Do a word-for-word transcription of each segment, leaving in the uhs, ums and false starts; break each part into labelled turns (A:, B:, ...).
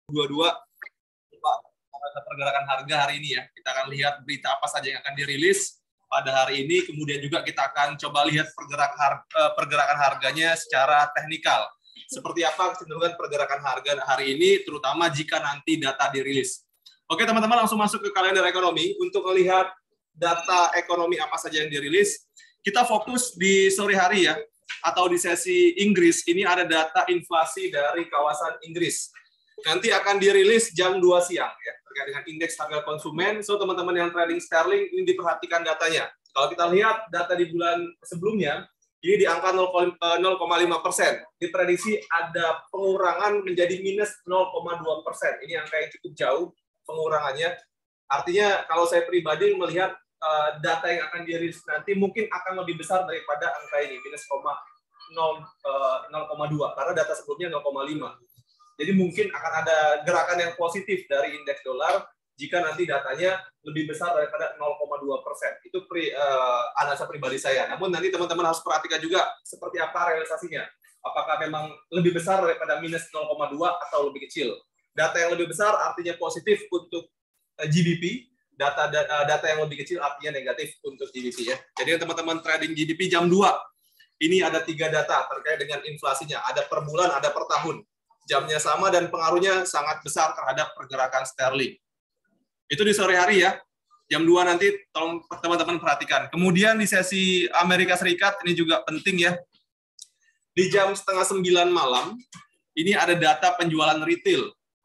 A: dua puluh dua pergerakan harga hari ini ya. Kita akan lihat berita apa saja yang akan dirilis pada hari ini. Kemudian juga kita akan coba lihat pergerak harga, pergerakan harganya secara teknikal. Seperti apa kecenderungan pergerakan harga hari ini, terutama jika nanti data dirilis. Oke teman-teman, langsung masuk ke kalender ekonomi untuk melihat data ekonomi apa saja yang dirilis. Kita fokus di sore hari ya, atau di sesi Inggris. Ini ada data inflasi dari kawasan Inggris. Nanti akan dirilis jam dua siang ya, terkait dengan indeks harga konsumen. So teman-teman yang trading sterling ini diperhatikan datanya. Kalau kita lihat data di bulan sebelumnya, ini di angka nol koma lima persen. Diprediksi ada pengurangan menjadi minus nol koma dua persen. Ini angka yang cukup jauh pengurangannya. Artinya kalau saya pribadi melihat uh, data yang akan dirilis nanti mungkin akan lebih besar daripada angka ini, minus nol koma dua, karena data sebelumnya nol koma lima. Jadi mungkin akan ada gerakan yang positif dari indeks dolar jika nanti datanya lebih besar daripada nol koma dua persen. Itu pri, uh, analisa pribadi saya. Namun nanti teman-teman harus perhatikan juga seperti apa realisasinya. Apakah memang lebih besar daripada minus nol koma dua atau lebih kecil. Data yang lebih besar artinya positif untuk uh, G D P. Data uh, data yang lebih kecil artinya negatif untuk G D P ya. Jadi teman-teman trading G D P jam dua. Ini ada tiga data terkait dengan inflasinya. Ada per bulan, ada per tahun. Jamnya sama dan pengaruhnya sangat besar terhadap pergerakan sterling. Itu di sore hari ya. Jam dua nanti tolong teman-teman perhatikan. Kemudian di sesi Amerika Serikat ini juga penting ya. Di jam setengah sembilan malam, ini ada data penjualan retail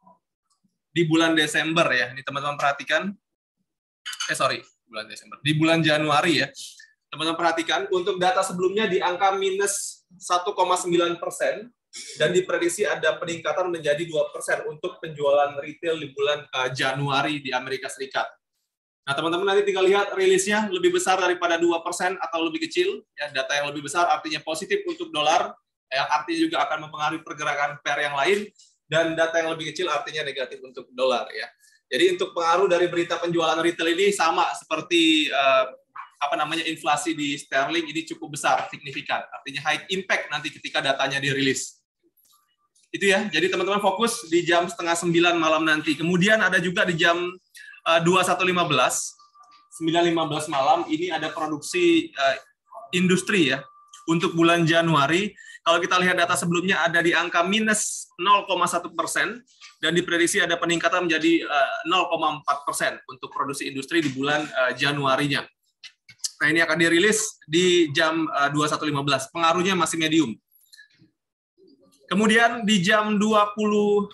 A: di bulan Desember ya. Ini teman-teman perhatikan. Eh sorry, bulan Desember. Di bulan Januari ya. Teman-teman perhatikan, untuk data sebelumnya di angka minus satu koma sembilan persen. Dan diprediksi ada peningkatan menjadi dua persen untuk penjualan retail di bulan uh, Januari di Amerika Serikat. Nah, teman-teman nanti tinggal lihat rilisnya lebih besar daripada dua persen atau lebih kecil. Ya, data yang lebih besar artinya positif untuk dolar, yang artinya juga akan mempengaruhi pergerakan pair yang lain, dan data yang lebih kecil artinya negatif untuk dolar. Ya. Jadi untuk pengaruh dari berita penjualan retail ini sama seperti uh, apa namanya inflasi di sterling, ini cukup besar, signifikan. Artinya high impact nanti ketika datanya dirilis. Itu ya, jadi teman-teman fokus di jam setengah sembilan malam nanti. Kemudian ada juga di jam uh, dua puluh satu lima belas, sembilan lima belas malam, ini ada produksi uh, industri ya, untuk bulan Januari. Kalau kita lihat data sebelumnya ada di angka minus nol koma satu persen, dan diprediksi ada peningkatan menjadi uh, nol koma empat persen untuk produksi industri di bulan uh, Januarinya. Nah ini akan dirilis di jam uh, dua puluh satu lima belas, pengaruhnya masih medium. Kemudian di jam dua puluh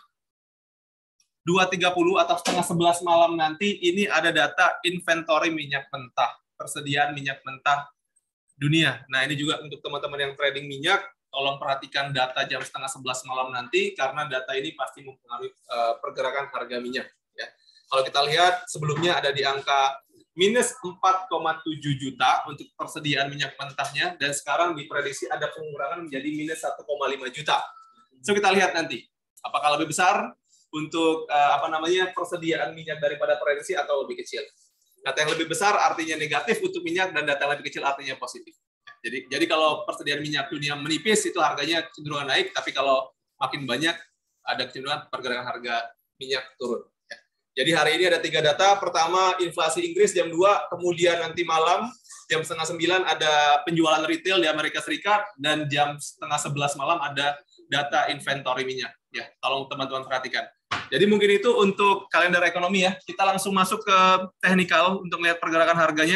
A: dua tiga puluh atau setengah sebelas malam nanti ini ada data inventory minyak mentah, persediaan minyak mentah dunia. Nah ini juga untuk teman-teman yang trading minyak, tolong perhatikan data jam setengah sebelas malam nanti karena data ini pasti mempengaruhi uh, pergerakan harga minyak. Ya. Kalau kita lihat sebelumnya ada di angka minus empat koma tujuh juta untuk persediaan minyak mentahnya, dan sekarang diprediksi ada pengurangan menjadi minus satu koma lima juta. So kita lihat nanti apakah lebih besar untuk uh, apa namanya persediaan minyak daripada prediksi atau lebih kecil. Data yang lebih besar artinya negatif untuk minyak dan data yang lebih kecil artinya positif. Jadi jadi kalau persediaan minyak dunia menipis itu harganya cenderung naik, tapi kalau makin banyak ada kecenderungan pergerakan harga minyak turun. Ya. Jadi hari ini ada tiga data. Pertama inflasi Inggris jam dua, kemudian nanti malam jam setengah sembilan ada penjualan retail di Amerika Serikat, dan jam setengah sebelas malam ada data inventory minyak. Ya, tolong teman-teman perhatikan. Jadi mungkin itu untuk kalender ekonomi ya. Kita langsung masuk ke teknikal untuk melihat pergerakan harganya.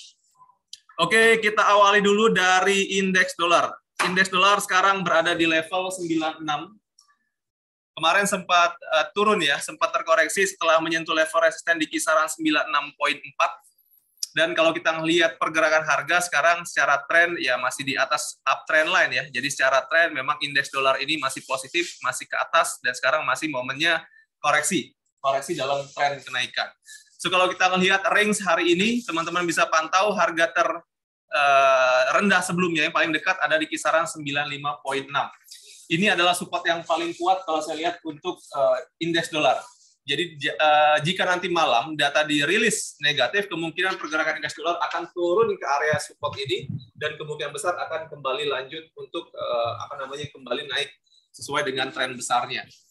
A: Oke, kita awali dulu dari indeks dolar. Indeks dolar sekarang berada di level sembilan puluh enam. Kemarin sempat uh, turun ya, sempat terkoreksi setelah menyentuh level resisten di kisaran sembilan puluh enam koma empat. Dan kalau kita melihat pergerakan harga sekarang secara tren ya masih di atas uptrend line ya. Jadi secara tren memang indeks dolar ini masih positif, masih ke atas, dan sekarang masih momennya koreksi. Koreksi dalam tren kenaikan. So kalau kita melihat range hari ini, teman-teman bisa pantau harga terendah uh, sebelumnya yang paling dekat ada di kisaran sembilan puluh lima koma enam. Ini adalah support yang paling kuat kalau saya lihat untuk uh, indeks dolar. Jadi uh, jika nanti malam data dirilis negatif, kemungkinan pergerakan indeks dolar akan turun ke area support ini, dan kemungkinan besar akan kembali lanjut untuk uh, apa namanya kembali naik sesuai dengan tren besarnya.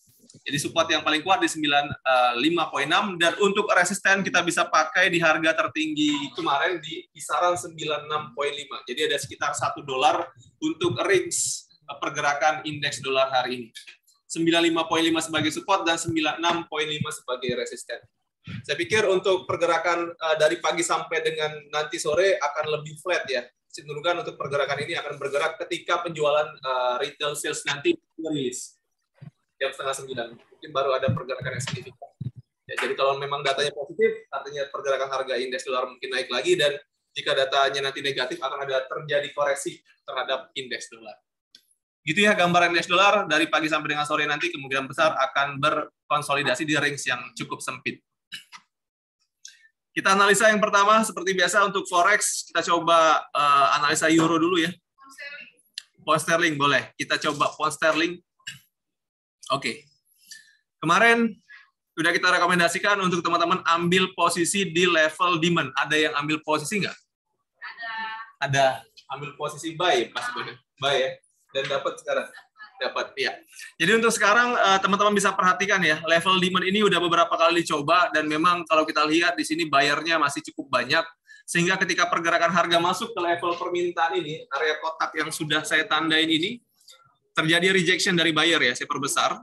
A: Jadi support yang paling kuat di sembilan puluh lima koma enam, dan untuk resisten kita bisa pakai di harga tertinggi kemarin di kisaran sembilan puluh enam koma lima. Jadi ada sekitar satu dolar untuk range pergerakan indeks dolar hari ini. sembilan puluh lima koma lima sebagai support dan sembilan puluh enam koma lima sebagai resisten. Saya pikir untuk pergerakan uh, dari pagi sampai dengan nanti sore akan lebih flat ya. Cenderungan untuk pergerakan ini akan bergerak ketika penjualan uh, retail sales nanti rilis jam setengah sembilan. Mungkin baru ada pergerakan yang signifikan. Ya, jadi kalau memang datanya positif, artinya pergerakan harga indeks dolar mungkin naik lagi, dan jika datanya nanti negatif akan ada terjadi koreksi terhadap indeks dolar. Gitu ya gambaran indeks dolar dari pagi sampai dengan sore nanti kemungkinan besar akan berkonsolidasi di range yang cukup sempit. Kita analisa yang pertama seperti biasa untuk forex, kita coba uh, analisa euro dulu ya. Pound sterling boleh. Kita coba pound sterling. Oke. Okay. Kemarin sudah kita rekomendasikan untuk teman-teman ambil posisi di level demand. Ada yang ambil posisi nggak? Ada. Ada. Ambil posisi buy, Mas Bone. Buy ya. Dan dapat sekarang. Dapat, ya. Jadi untuk sekarang teman-teman bisa perhatikan ya, level demand ini udah beberapa kali dicoba, dan memang kalau kita lihat di sini bayarnya masih cukup banyak, sehingga ketika pergerakan harga masuk ke level permintaan ini, area kotak yang sudah saya tandain ini, terjadi rejection dari buyer ya, saya perbesar.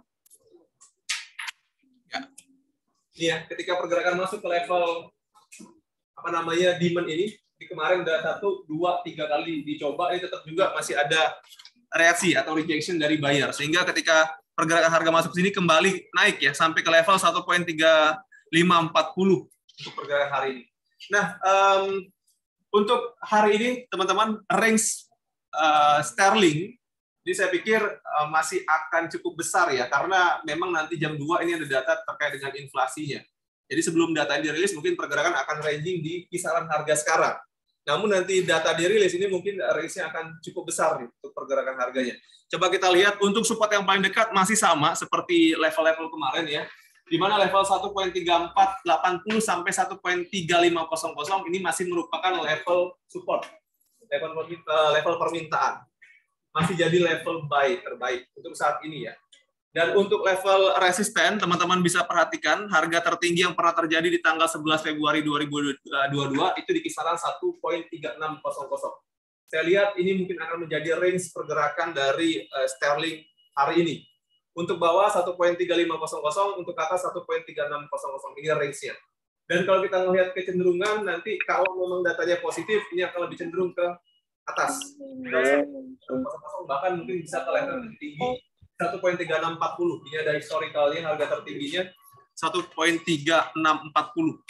A: Ya. Ini ya, ketika pergerakan masuk ke level apa namanya demand ini, di kemarin udah satu, dua, tiga kali dicoba, ini tetap juga masih ada reaksi atau rejection dari buyer, sehingga ketika pergerakan harga masuk sini kembali naik ya sampai ke level satu koma tiga lima empat nol untuk pergerakan hari ini. Nah, um, untuk hari ini teman-teman range uh, sterling ini saya pikir uh, masih akan cukup besar ya, karena memang nanti jam dua ini ada data terkait dengan inflasinya. Jadi sebelum data ini dirilis mungkin pergerakan akan ranging di kisaran harga sekarang. Namun nanti data dirilis ini mungkin range-nya akan cukup besar nih untuk pergerakan harganya. Coba kita lihat untuk support yang paling dekat masih sama seperti level-level kemarin ya. Di mana level satu koma tiga empat delapan nol sampai satu koma tiga lima nol nol ini masih merupakan level support. Level level permintaan. Masih jadi level buy terbaik untuk saat ini ya. Dan untuk level resisten, teman-teman bisa perhatikan harga tertinggi yang pernah terjadi di tanggal sebelas Februari dua ribu dua puluh dua itu di kisaran satu koma tiga enam nol nol. Saya lihat ini mungkin akan menjadi range pergerakan dari uh, sterling hari ini. Untuk bawah satu koma tiga lima nol nol, untuk ke atas satu koma tiga enam nol nol. Ini range-nya. Dan kalau kita melihat kecenderungan nanti kalau memang datanya positif, ini akan lebih cenderung ke atas. Bahkan mungkin bisa ke level tertinggi satu koma tiga enam empat nol. Ini ada historicalnya, harga tertingginya satu koma tiga enam empat nol.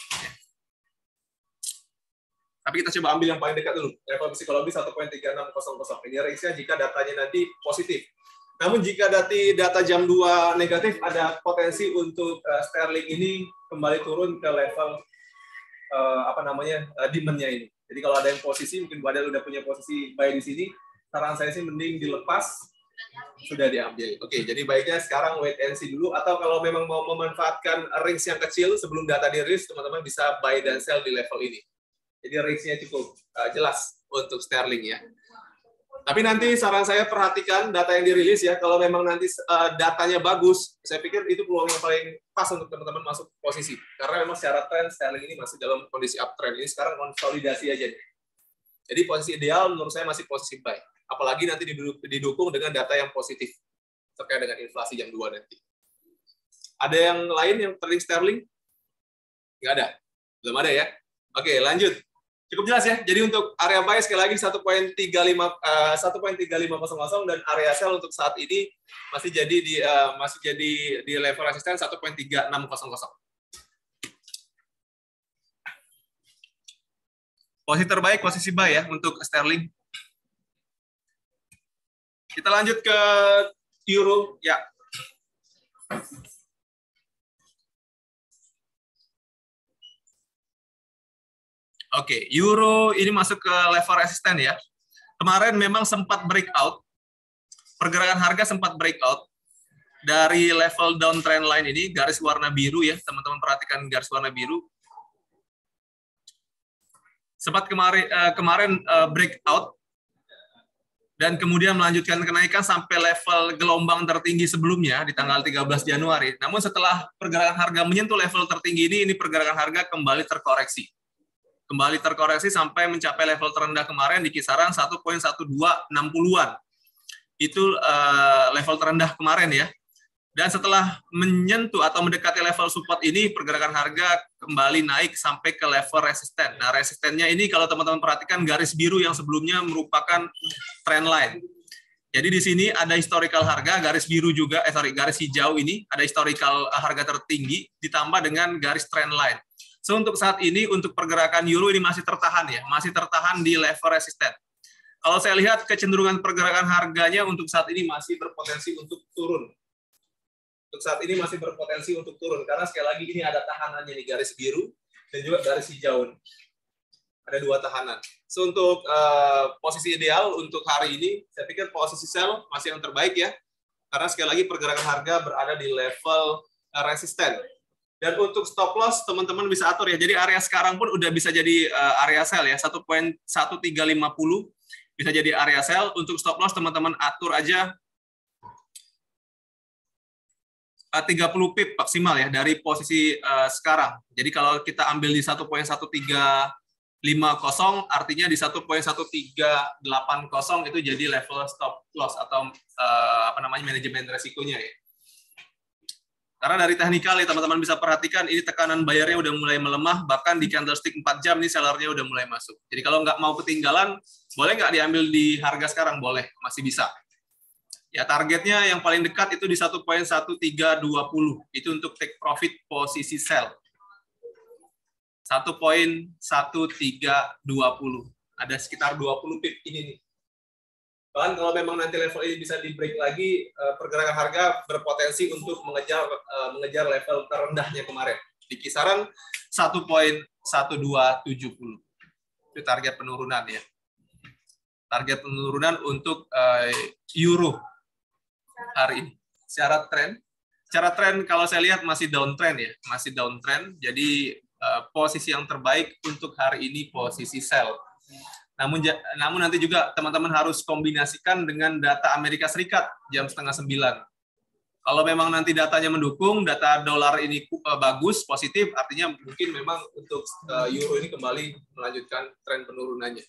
A: Tapi kita coba ambil yang paling dekat dulu. Level psikologis satu koma tiga enam nol nol. Ini range-nya jika datanya nanti positif. Namun jika data data jam dua negatif, ada potensi untuk uh, sterling ini kembali turun ke level uh, apa namanya uh, demand-nya ini. Jadi kalau ada yang posisi, mungkin Badal udah punya posisi buy di sini, saran saya sih mending dilepas. Sudah diambil. Oke, jadi baiknya sekarang wait and see dulu, atau kalau memang mau memanfaatkan range yang kecil sebelum data dirilis, teman-teman bisa buy dan sell di level ini. Jadi range-nya cukup uh, jelas untuk sterling ya. Tapi nanti saran saya perhatikan data yang dirilis ya. Kalau memang nanti uh, datanya bagus, saya pikir itu peluang yang paling pas untuk teman-teman masuk posisi. Karena memang secara tren sterling ini masih dalam kondisi uptrend. Ini sekarang konsolidasi aja nih. Jadi posisi ideal menurut saya masih posisi buy. Apalagi nanti didukung dengan data yang positif terkait dengan inflasi jam dua nanti. Ada yang lain yang trading sterling? Nggak ada? Belum ada ya? Oke, lanjut. Cukup jelas ya. Jadi untuk area buy sekali lagi satu koma tiga lima nol nol dan area sell untuk saat ini masih jadi di uh, masih jadi di level resisten satu koma tiga enam nol nol. Posisi terbaik posisi buy ya untuk sterling. Kita lanjut ke euro ya. Oke, euro ini masuk ke level resisten ya. Kemarin memang sempat breakout, pergerakan harga sempat breakout dari level downtrend line ini, garis warna biru ya, teman-teman perhatikan garis warna biru. Sempat kemarin uh, kemarin uh, breakout dan kemudian melanjutkan kenaikan sampai level gelombang tertinggi sebelumnya di tanggal tiga belas Januari. Namun setelah pergerakan harga menyentuh level tertinggi ini, ini pergerakan harga kembali terkoreksi. Kembali terkoreksi sampai mencapai level terendah kemarin di kisaran satu koma satu dua enam nol-an. Itu uh, level terendah kemarin ya. Dan setelah menyentuh atau mendekati level support ini, pergerakan harga kembali naik sampai ke level resisten. Nah, resistennya ini kalau teman-teman perhatikan garis biru yang sebelumnya merupakan trend line. Jadi di sini ada historical harga, garis biru juga, eh sorry, garis hijau ini, ada historical harga tertinggi, ditambah dengan garis trend line. So, untuk saat ini, untuk pergerakan euro ini masih tertahan ya, masih tertahan di level resisten. Kalau saya lihat kecenderungan pergerakan harganya untuk saat ini masih berpotensi untuk turun. Untuk saat ini masih berpotensi untuk turun karena sekali lagi ini ada tahanannya nih, garis biru dan juga garis hijau. Ada dua tahanan. So, untuk uh, posisi ideal untuk hari ini, saya pikir posisi sell masih yang terbaik ya, karena sekali lagi pergerakan harga berada di level uh, resisten. Dan untuk stop loss teman-teman bisa atur ya. Jadi area sekarang pun udah bisa jadi uh, area sell ya, satu koma satu tiga lima nol bisa jadi area sell. Untuk stop loss teman-teman atur aja tiga puluh pip maksimal ya dari posisi uh, sekarang. Jadi kalau kita ambil di satu koma satu tiga lima nol artinya di satu koma satu tiga delapan nol itu jadi level stop loss atau uh, apa namanya manajemen resikonya ya. Karena dari teknikal ya teman-teman bisa perhatikan ini tekanan bayarnya udah mulai melemah, bahkan di candlestick empat jam ini sellernya udah mulai masuk. Jadi kalau nggak mau ketinggalan, boleh nggak diambil di harga sekarang? Boleh, masih bisa. Ya, targetnya yang paling dekat itu di satu koma satu tiga dua nol. Itu untuk take profit posisi sell. satu koma satu tiga dua nol. Ada sekitar dua puluh pip ini nih. Bahkan kalau memang nanti level ini bisa di break lagi, pergerakan harga berpotensi untuk mengejar mengejar level terendahnya kemarin. Di kisaran satu koma satu dua tujuh nol. Itu target penurunan ya. Target penurunan untuk uh, euro hari ini. Secara tren, secara tren kalau saya lihat masih downtrend ya, masih downtrend. Jadi uh, posisi yang terbaik untuk hari ini posisi sell. Namun, namun nanti juga teman-teman harus kombinasikan dengan data Amerika Serikat jam setengah sembilan. Kalau memang nanti datanya mendukung, data dolar ini uh, bagus, positif, artinya mungkin memang untuk uh, euro ini kembali melanjutkan tren penurunannya.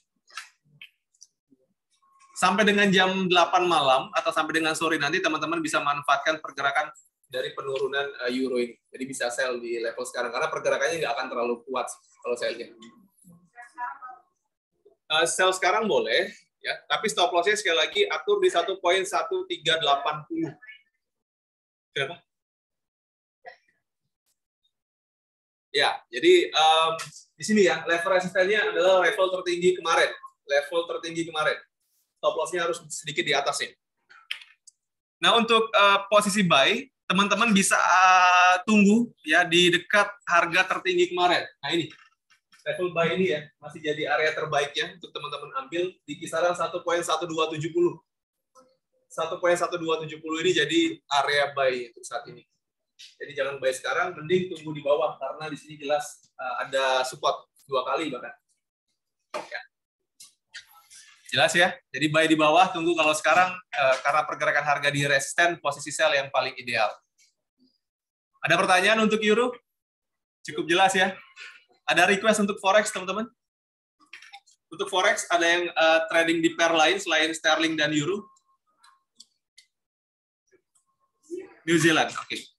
A: Sampai dengan jam delapan malam atau sampai dengan sore nanti teman-teman bisa manfaatkan pergerakan dari penurunan euro ini. Jadi bisa sell di level sekarang karena pergerakannya nggak akan terlalu kuat kalau saya lihat. Uh, sell sekarang boleh ya, tapi stop loss-nya sekali lagi atur di satu koma satu tiga delapan nol. Kenapa? Ya, jadi um, di sini ya level resistennya adalah level tertinggi kemarin, level tertinggi kemarin. Stop loss-nya harus sedikit di atasnya. Nah, untuk uh, posisi buy, teman-teman bisa uh, tunggu ya di dekat harga tertinggi kemarin. Nah, ini level buy ini ya masih jadi area terbaiknya untuk teman-teman ambil di kisaran satu koma satu dua tujuh nol. satu koma satu dua tujuh nol ini jadi area buy untuk saat ini. Jadi jangan buy sekarang, mending tunggu di bawah karena di sini jelas uh, ada support dua kali bahkan. Ya. Jelas ya. Jadi buy di bawah, tunggu kalau sekarang uh, karena pergerakan harga di resisten, posisi sell yang paling ideal. Ada pertanyaan untuk euro? Cukup jelas ya. Ada request untuk forex teman-teman? Untuk forex ada yang uh, trading di pair lain selain sterling dan euro? New Zealand, oke. Okay.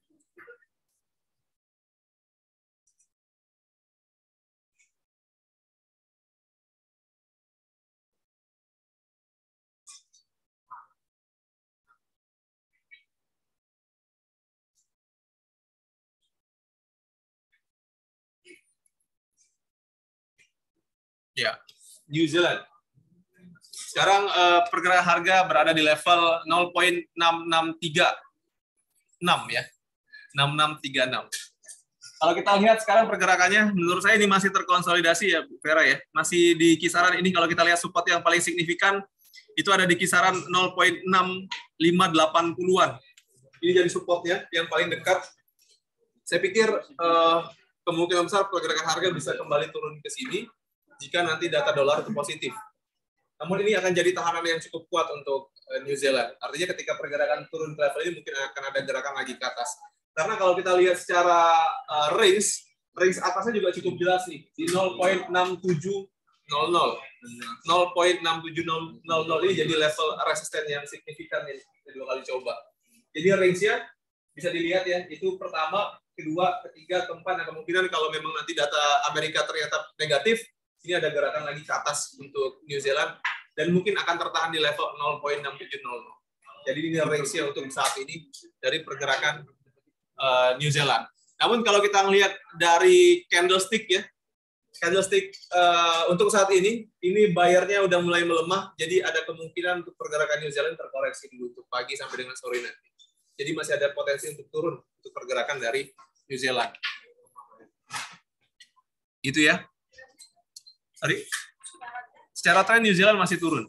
A: Ya, New Zealand. Sekarang uh, pergerakan harga berada di level nol koma enam enam tiga enam ya. enam enam tiga enam. Kalau kita lihat sekarang pergerakannya, menurut saya ini masih terkonsolidasi ya, Bu Vera ya. Masih di kisaran ini kalau kita lihat support yang paling signifikan itu ada di kisaran nol koma enam lima delapan nol-an. Ini jadi supportnya yang paling dekat. Saya pikir uh, kemungkinan besar pergerakan harga bisa kembali turun ke sini jika nanti data dolar itu positif. Namun ini akan jadi tahanan yang cukup kuat untuk New Zealand. Artinya ketika pergerakan turun ke level ini mungkin akan ada gerakan lagi ke atas. Karena kalau kita lihat secara uh, range, range atasnya juga cukup jelas nih di nol koma enam tujuh nol nol. nol koma enam tujuh nol nol ini jadi level resisten yang signifikan nih kedua kali coba. Jadi range-nya bisa dilihat ya, itu pertama, kedua, ketiga, keempat, dan kemungkinan kalau memang nanti data Amerika ternyata negatif, ini ada gerakan lagi ke atas untuk New Zealand, dan mungkin akan tertahan di level nol koma enam tujuh nol nol. Jadi ini range-nya untuk saat ini dari pergerakan uh, New Zealand. Namun kalau kita melihat dari candlestick ya, candlestick uh, untuk saat ini, ini buyer-nya udah mulai melemah, jadi ada kemungkinan untuk pergerakan New Zealand terkoreksi dulu untuk pagi sampai dengan sore nanti. Jadi masih ada potensi untuk turun untuk pergerakan dari New Zealand. Itu ya. Sorry. Secara tren New Zealand masih turun.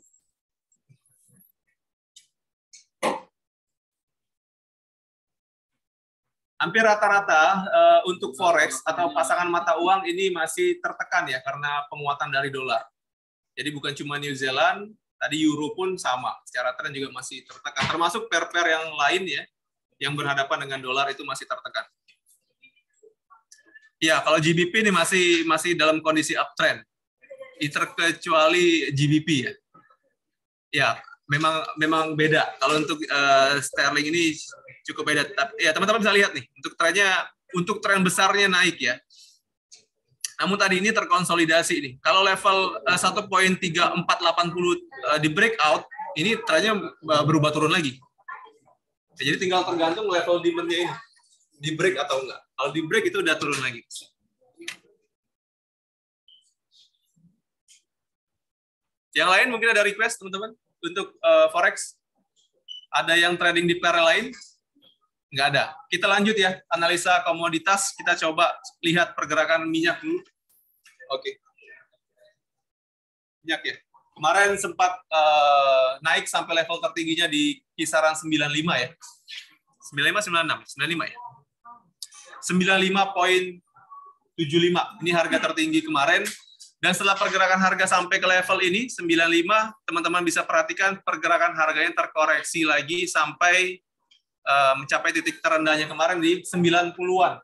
A: Hampir rata-rata uh, untuk forex atau pasangan mata uang ini masih tertekan ya karena penguatan dari dolar. Jadi bukan cuma New Zealand, tadi euro pun sama. Secara tren juga masih tertekan. Termasuk pair-pair yang lain ya, yang berhadapan dengan dolar itu masih tertekan. Ya, kalau G B P ini masih masih dalam kondisi uptrend. Terkecuali G B P ya. Ya, memang memang beda. Kalau untuk uh, sterling ini cukup beda. Ya, teman-teman bisa lihat nih, untuk trennya, untuk tren besarnya naik ya. Namun tadi ini terkonsolidasi nih. Kalau level uh, satu koma tiga empat delapan nol uh, di breakout, ini trennya uh, berubah turun lagi. Jadi tinggal tergantung level demand-nya ini, di break atau enggak. Kalau di break itu udah turun lagi. Yang lain mungkin ada request teman-teman untuk uh, forex. Ada yang trading di pair lain? Nggak ada. Kita lanjut ya, analisa komoditas. Kita coba lihat pergerakan minyak dulu. Oke. Minyak ya. Kemarin sempat uh, naik sampai level tertingginya di kisaran sembilan puluh lima ya. sembilan puluh lima, sembilan puluh enam, sembilan puluh lima ya. sembilan puluh lima koma tujuh lima. Ini harga tertinggi kemarin. Dan setelah pergerakan harga sampai ke level ini, sembilan puluh lima, teman-teman bisa perhatikan pergerakan harganya terkoreksi lagi sampai uh, mencapai titik terendahnya kemarin di sembilan puluhan.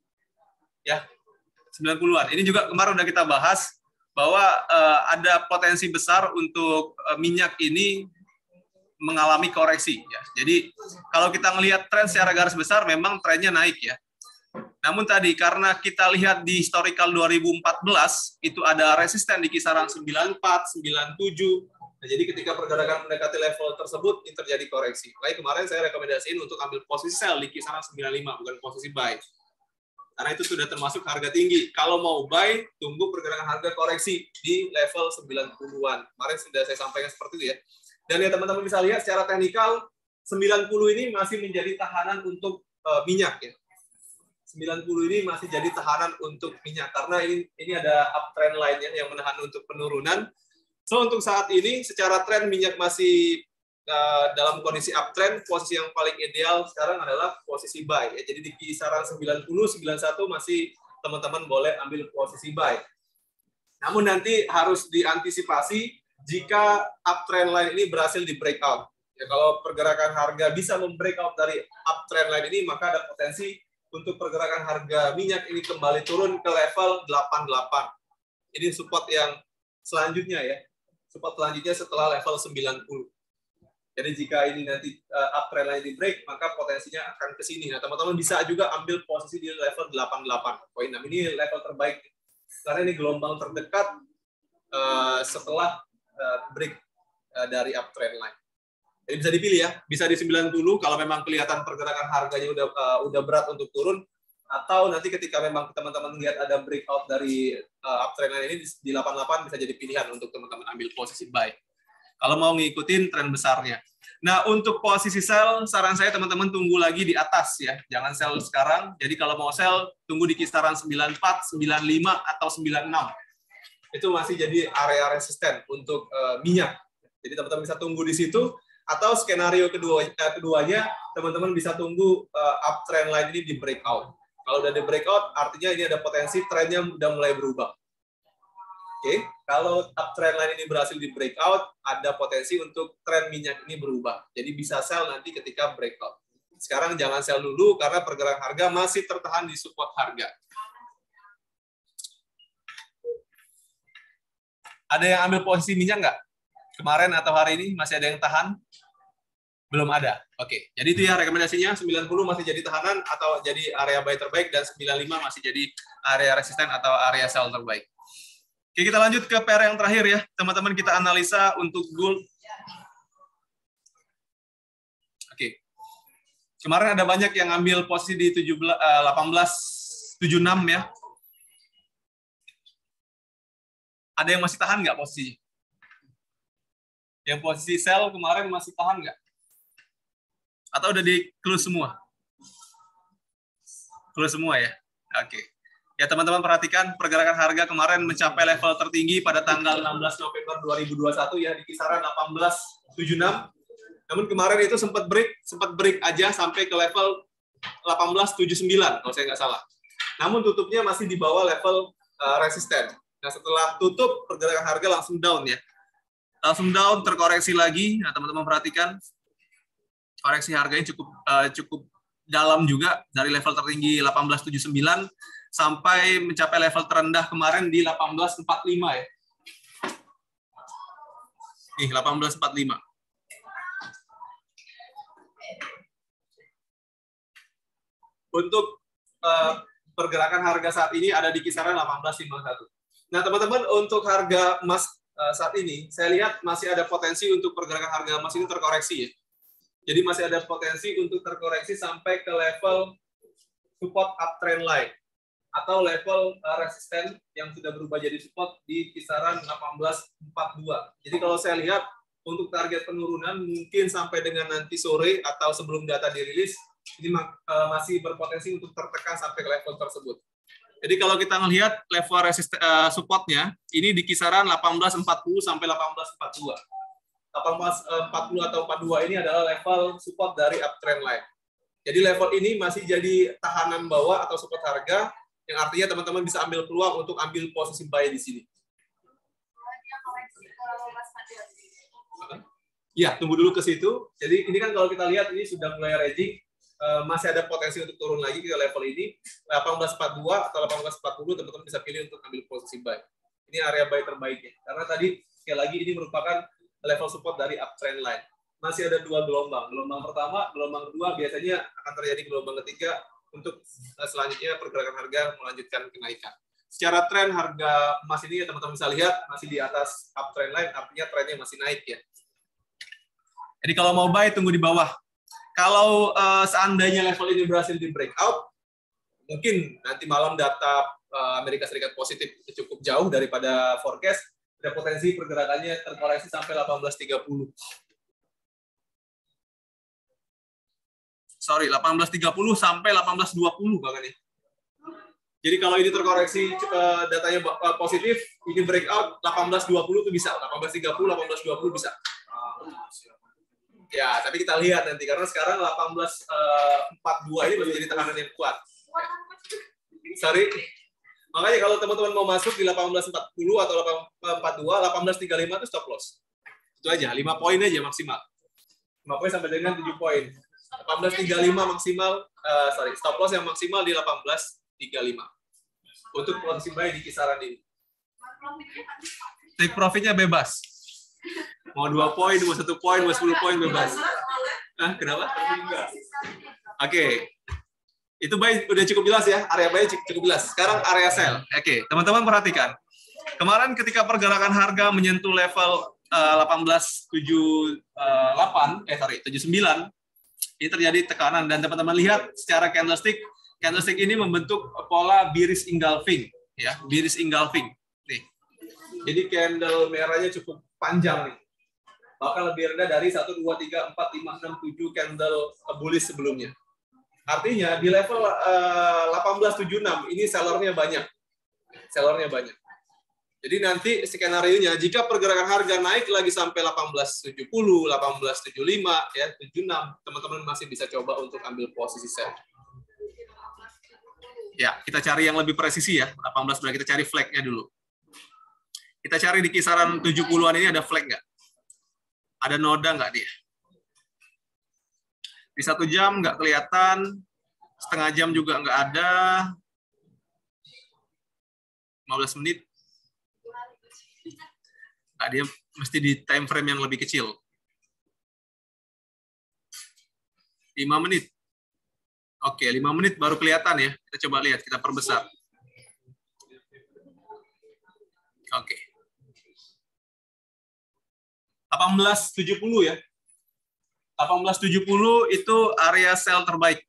A: Ya, sembilan puluhan. Ini juga kemarin udah kita bahas, bahwa uh, ada potensi besar untuk uh, minyak ini mengalami koreksi. Ya. Jadi kalau kita melihat tren secara garis besar, memang trennya naik ya. Namun tadi karena kita lihat di historical dua ribu empat belas, itu ada resisten di kisaran sembilan puluh empat, sembilan puluh tujuh. Nah, jadi ketika pergerakan mendekati level tersebut, ini terjadi koreksi. Makanya kemarin saya rekomendasiin untuk ambil posisi sell di kisaran sembilan puluh lima, bukan posisi buy. Karena itu sudah termasuk harga tinggi. Kalau mau buy, tunggu pergerakan harga koreksi di level sembilan puluhan. Kemarin sudah saya sampaikan seperti itu ya. Dan ya teman-teman bisa lihat secara teknikal, sembilan puluh ini masih menjadi tahanan untuk uh, minyak ya. sembilan puluh ini masih jadi tahanan untuk minyak. Karena ini ini ada uptrend lainnya yang menahan untuk penurunan. So, untuk saat ini, secara tren minyak masih Uh, dalam kondisi uptrend, posisi yang paling ideal sekarang adalah posisi buy. Ya. Jadi di kisaran sembilan puluh, sembilan puluh satu masih teman-teman boleh ambil posisi buy. Namun nanti harus diantisipasi jika uptrend line ini berhasil di breakout. Ya, kalau pergerakan harga bisa membreakout dari uptrend line ini, maka ada potensi untuk pergerakan harga minyak ini kembali turun ke level delapan puluh delapan. Ini support yang selanjutnya ya. Support selanjutnya setelah level sembilan puluh. Jadi jika ini nanti uh, uptrend line di break, maka potensinya akan ke sini. Nah, teman-teman bisa juga ambil posisi di level delapan puluh delapan koma enam. Ini level terbaik. Karena ini gelombang terdekat uh, setelah uh, break uh, dari uptrend line. Jadi bisa dipilih ya. Bisa di sembilan puluh kalau memang kelihatan pergerakan harganya udah uh, udah berat untuk turun. Atau nanti ketika memang teman-teman lihat ada breakout dari uh, uptrend line ini di delapan puluh delapan bisa jadi pilihan untuk teman-teman ambil posisi buy. Kalau mau ngikutin tren besarnya. Nah, untuk posisi sell, saran saya teman-teman tunggu lagi di atas ya. Jangan sell sekarang. Jadi kalau mau sell, tunggu di kisaran sembilan puluh empat, sembilan puluh lima, atau sembilan puluh enam. Itu masih jadi area resisten untuk uh, minyak. Jadi teman-teman bisa tunggu di situ. Atau skenario kedua, eh, keduanya, teman-teman bisa tunggu uh, uptrend line ini di breakout. Kalau udah di breakout, artinya ini ada potensi trennya udah mulai berubah. Oke, kalau uptrend line ini berhasil di breakout, ada potensi untuk tren minyak ini berubah. Jadi bisa sell nanti ketika breakout. Sekarang jangan sell dulu karena pergerakan harga masih tertahan di support harga. Ada yang ambil posisi minyak nggak? Kemarin atau hari ini masih ada yang tahan? Belum ada. Oke, jadi itu ya rekomendasinya. sembilan puluh masih jadi tahanan atau jadi area buy terbaik, dan sembilan puluh lima masih jadi area resisten atau area sell terbaik. Oke, kita lanjut ke pair yang terakhir ya. Teman-teman, kita analisa untuk gold. Oke. Kemarin ada banyak yang ambil posisi di delapan belas tujuh puluh enam ya. Ada yang masih tahan nggak posisi? Yang posisi sell kemarin masih tahan nggak? Atau udah di close semua? Close semua ya? Oke. Ya, teman-teman perhatikan pergerakan harga kemarin mencapai level tertinggi pada tanggal enam belas November dua ribu dua puluh satu ya, di kisaran delapan belas tujuh puluh enam. Namun kemarin itu sempat break, sempat break aja sampai ke level delapan belas tujuh puluh sembilan kalau saya nggak salah. Namun tutupnya masih di bawah level uh, resisten. Nah, setelah tutup pergerakan harga langsung down ya. Langsung down, terkoreksi lagi. Nah, teman-teman perhatikan koreksi harganya cukup uh, cukup dalam juga, dari level tertinggi delapan belas tujuh puluh sembilan sampai mencapai level terendah kemarin di delapan belas empat puluh lima ya. Nih, delapan belas empat puluh lima. Untuk uh, pergerakan harga saat ini ada di kisaran delapan belas lima puluh satu. Nah, teman-teman, untuk harga emas uh, saat ini, saya lihat masih ada potensi untuk pergerakan harga emas ini terkoreksi ya. Jadi masih ada potensi untuk terkoreksi sampai ke level support uptrend line atau level uh, resisten yang sudah berubah jadi support di kisaran delapan belas empat puluh dua. Jadi kalau saya lihat untuk target penurunan mungkin sampai dengan nanti sore atau sebelum data dirilis, ini uh, masih berpotensi untuk tertekan sampai ke level tersebut. Jadi kalau kita melihat level resisten uh, supportnya ini di kisaran delapan belas empat puluh sampai delapan belas empat puluh dua. delapan belas empat puluh atau empat puluh dua ini adalah level support dari uptrend line. Jadi level ini masih jadi tahanan bawah atau support harga, yang artinya teman-teman bisa ambil peluang untuk ambil posisi buy di sini. Ya, tunggu dulu ke situ. Jadi ini kan kalau kita lihat ini sudah mulai raging, masih ada potensi untuk turun lagi ke level ini. delapan belas empat puluh dua atau delapan belas empat puluh, teman-teman bisa pilih untuk ambil posisi buy. Ini area buy terbaiknya. Karena tadi sekali lagi ini merupakan level support dari uptrend line. Masih ada dua gelombang. Gelombang pertama, gelombang kedua biasanya akan terjadi gelombang ketiga untuk selanjutnya pergerakan harga melanjutkan kenaikan. Secara tren harga emas ini ya teman-teman bisa lihat masih di atas uptrend line, artinya trennya masih naik ya. Jadi kalau mau buy tunggu di bawah. Kalau uh, seandainya level ini berhasil di breakout, mungkin nanti malam data uh, Amerika Serikat positif cukup jauh daripada forecast, ada potensi pergerakannya terkoreksi sampai delapan belas tiga puluh. Sorry, delapan belas tiga puluh sampai delapan belas dua puluh bahkan ya. Jadi kalau ini terkoreksi uh, datanya uh, positif, ini breakout delapan belas dua puluh itu bisa, delapan belas tiga puluh, delapan belas dua puluh bisa. Ya, tapi kita lihat nanti karena sekarang delapan belas empat puluh dua ini masih jadi tekanan yang kuat. Sorry. Makanya kalau teman-teman mau masuk di delapan belas empat puluh atau delapan belas empat puluh dua, delapan belas tiga puluh lima itu stop loss. Itu aja, lima poin aja maksimal. lima poin sampai dengan tujuh poin. delapan belas tiga puluh lima maksimal, uh, sorry, stop loss yang maksimal di delapan belas tiga puluh lima. Untuk posisi buy di kisaran ini. Take profitnya bebas. Mau dua poin, mau satu poin, mau sepuluh poin bebas. Ah, kenapa? Oke. Okay. Itu buy udah cukup jelas ya, area buy cukup jelas. Sekarang area sell. Oke, okay. Teman-teman perhatikan. Kemarin ketika pergerakan harga menyentuh level uh, delapan belas tujuh puluh delapan, eh sorry, tujuh puluh sembilan, ini terjadi tekanan dan teman-teman lihat secara candlestick, candlestick ini membentuk pola bearish engulfing, ya, bearish engulfing. Nih. Jadi candle merahnya cukup panjang nih. Bahkan lebih rendah dari satu, dua, tiga, empat, lima, enam, tujuh candle bullish sebelumnya. Artinya di level uh, delapan belas tujuh puluh enam ini sellernya banyak. Sellernya banyak. Jadi nanti skenario-nya jika pergerakan harga naik lagi sampai delapan belas tujuh puluh, delapan belas tujuh puluh lima, ya, tujuh puluh enam, teman-teman masih bisa coba untuk ambil posisi sell. Ya, kita cari yang lebih presisi ya. delapan belas sudah kita cari flag-nya dulu. Kita cari di kisaran tujuh puluhan ini ada flag nggak? Ada noda nggak dia? Di satu jam nggak kelihatan, setengah jam juga nggak ada, lima belas menit. Nah, dia mesti di time frame yang lebih kecil. lima menit. Oke, lima menit baru kelihatan ya. Kita coba lihat, kita perbesar. Oke. delapan belas tujuh puluh ya. delapan belas tujuh puluh itu area sell terbaik.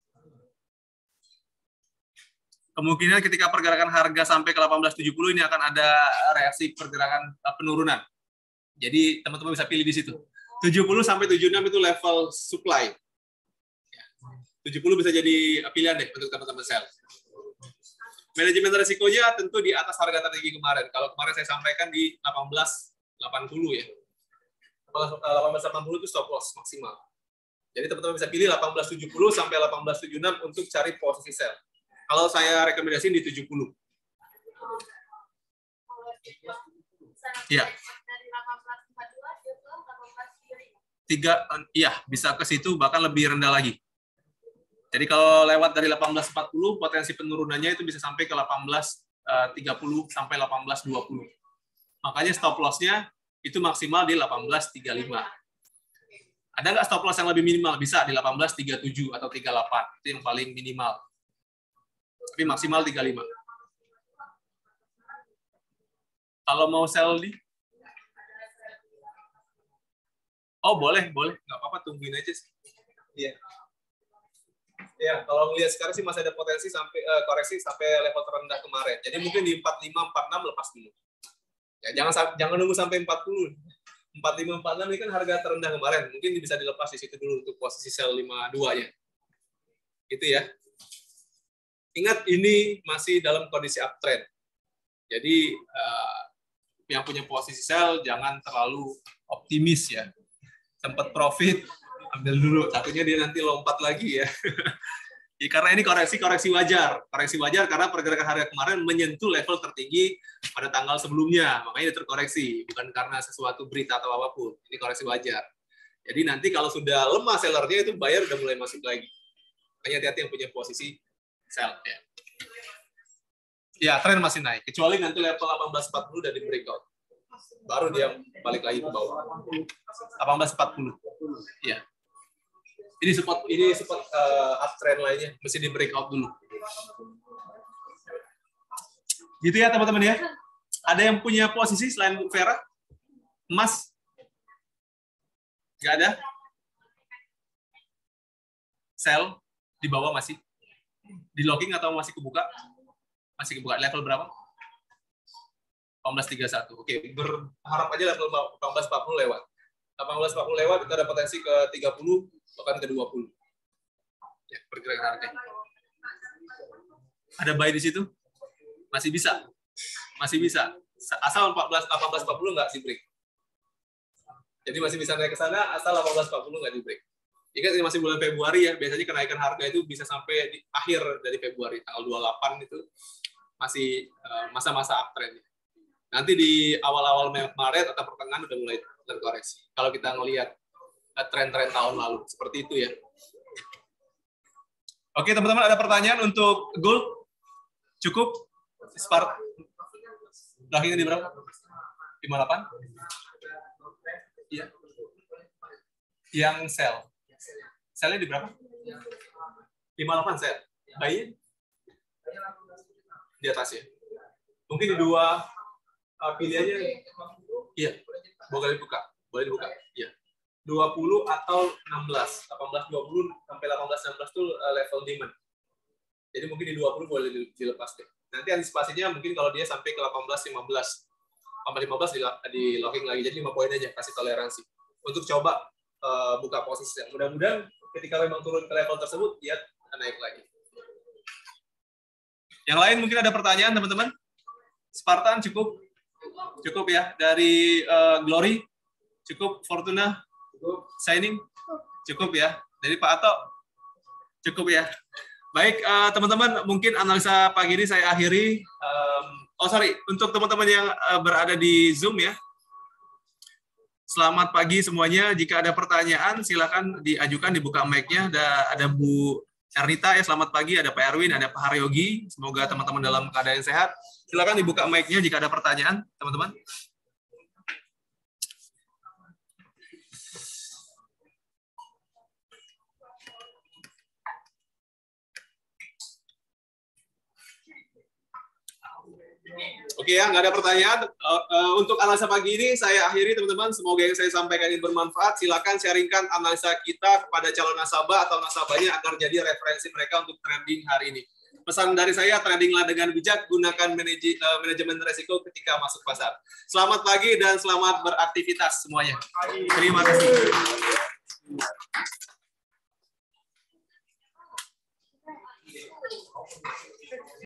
A: Kemungkinan ketika pergerakan harga sampai ke delapan belas tujuh puluh ini akan ada reaksi pergerakan penurunan. Jadi teman-teman bisa pilih di situ. tujuh puluh sampai tujuh puluh enam itu level supply. tujuh puluh bisa jadi pilihan deh untuk teman-teman sell. Manajemen risikonya tentu di atas harga tertinggi kemarin. Kalau kemarin saya sampaikan di delapan belas delapan puluh ya. delapan belas delapan puluh itu stop loss maksimal. Jadi teman-teman bisa pilih delapan belas tujuh puluh sampai delapan belas tujuh puluh enam untuk cari posisi sell. Kalau saya rekomendasiin di tujuh puluh. Iya. Tiga, iya bisa ke situ bahkan lebih rendah lagi. Jadi kalau lewat dari delapan belas empat puluh, potensi penurunannya itu bisa sampai ke delapan belas tiga puluh sampai delapan belas dua puluh. Makanya stop loss-nya itu maksimal di delapan belas tiga puluh lima. Ada nggak stop loss yang lebih minimal? Bisa di delapan belas tiga puluh tujuh atau tiga puluh delapan. Itu yang paling minimal. Tapi maksimal tiga puluh lima. Kalau mau sell di? Oh boleh, boleh. Nggak apa-apa, tungguin aja sih. Iya. Ya, kalau melihat sekarang sih masih ada potensi sampai uh, koreksi sampai level terendah kemarin. Jadi mungkin di empat puluh lima, empat puluh enam lepas dulu. Ya, jangan jangan nunggu sampai empat puluh. empat puluh lima, empat puluh enam ini kan harga terendah kemarin. Mungkin bisa dilepas di situ dulu untuk posisi sell lima puluh dua-nya. Itu ya. Ingat ini masih dalam kondisi uptrend. Jadi uh, yang punya posisi sell jangan terlalu optimis ya. Sempat profit, ambil dulu, takutnya dia nanti lompat lagi ya. Ya karena ini koreksi-koreksi wajar. Koreksi wajar karena pergerakan harga kemarin menyentuh level tertinggi pada tanggal sebelumnya. Makanya dia terkoreksi, bukan karena sesuatu berita atau apapun. Ini koreksi wajar. Jadi nanti kalau sudah lemah sellernya itu buyer udah mulai masuk lagi. Makanya hati-hati yang punya posisi sell. Ya, ya tren masih naik. Kecuali nanti level delapan belas empat puluh udah di breakout. Baru dia balik lagi ke bawah. delapan belas empat puluh. Ya. Ini support ini support uh, uptrend lainnya mesti di breakout dulu. Gitu ya teman-teman ya. Ada yang punya posisi selain Bu Vera? Emas? Nggak ada? Sell di bawah masih? Di locking atau masih kebuka? Masih kebuka. Level berapa? delapan belas tiga puluh satu. Oke, berharap aja level delapan belas empat puluh lewat. delapan belas empat puluh lewat, kita ada potensi ke tiga puluh, bahkan ke dua puluh. Ya, pergerakan harga. Ada buy di situ? Masih bisa. Masih bisa. Asal delapan belas empat puluh nggak di break. Jadi masih bisa naik ke sana, asal delapan belas empat puluh nggak di break. Ingat ini masih bulan Februari ya, biasanya kenaikan harga itu bisa sampai di akhir dari Februari, tanggal dua puluh delapan itu masih masa-masa uptrend. Nanti di awal-awal Maret atau pertengahan udah mulai terkoreksi. Kalau kita ngelihat tren-tren tahun lalu, seperti itu ya. Oke teman-teman, ada pertanyaan untuk gold? Cukup? Spart? Lahirnya di berapa? lima puluh delapan? Iya. Yang sell? Sellnya di berapa? lima puluh delapan sell? Buy-nya? Di atas ya? Mungkin di dua uh, pilihannya, iya, boleh dibuka, boleh dibuka, iya. dua puluh atau enam belas, delapan belas dua puluh sampai delapan belas enam belas itu level demand. Jadi mungkin di dua puluh boleh dilepas deh. Nanti antisipasinya mungkin kalau dia sampai ke delapan belas lima belas, sampai lima belas di, di locking lagi, jadi lima poin aja kasih toleransi untuk coba uh, buka posisi. Mudah-mudahan ketika memang turun ke level tersebut dia naik lagi. Yang lain mungkin ada pertanyaan teman-teman? Spartan cukup? Cukup ya. Dari uh, Glory? Cukup. Fortuna? Cukup. Shining? Cukup ya. Dari Pak Ato? Cukup ya. Baik, teman-teman, uh, mungkin analisa pagi ini saya akhiri. Um, Oh sorry, untuk teman-teman yang uh, berada di Zoom ya. Selamat pagi semuanya. Jika ada pertanyaan, silakan diajukan, dibuka mic-nya. Ada, ada Bu Ernita ya, selamat pagi. Ada Pak Erwin, ada Pak Haryogi. Semoga teman-teman dalam keadaan sehat. Silakan dibuka mic-nya jika ada pertanyaan, teman-teman. Oke ya, nggak ada pertanyaan. Uh, uh, untuk analisa pagi ini saya akhiri teman-teman. Semoga yang saya sampaikan ini bermanfaat. Silakan sharingkan analisa kita kepada calon nasabah atau nasabahnya agar jadi referensi mereka untuk trading hari ini. Pesan dari saya, tradinglah dengan bijak, gunakan manaj uh, manajemen resiko ketika masuk pasar. Selamat pagi dan selamat beraktivitas semuanya. Terima kasih.